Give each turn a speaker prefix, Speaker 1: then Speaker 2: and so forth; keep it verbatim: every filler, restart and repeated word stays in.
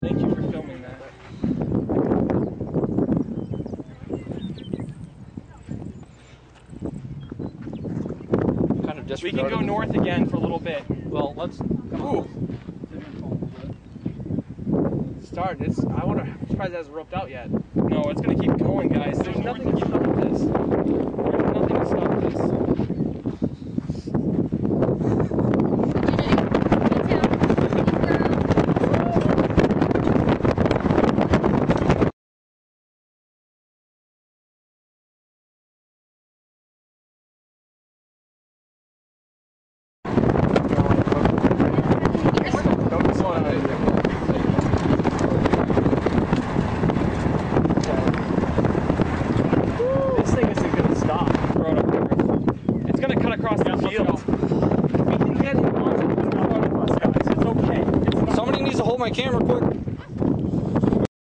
Speaker 1: Thank you for filming that.
Speaker 2: Kind of just
Speaker 1: We can go north again for a little bit.
Speaker 2: Well, let's come on. Start. It's. I wonder. I'm surprised it hasn't roped out yet.
Speaker 1: No, it's gonna keep going, guys. There's nothing to stop this. There's nothing to stop this.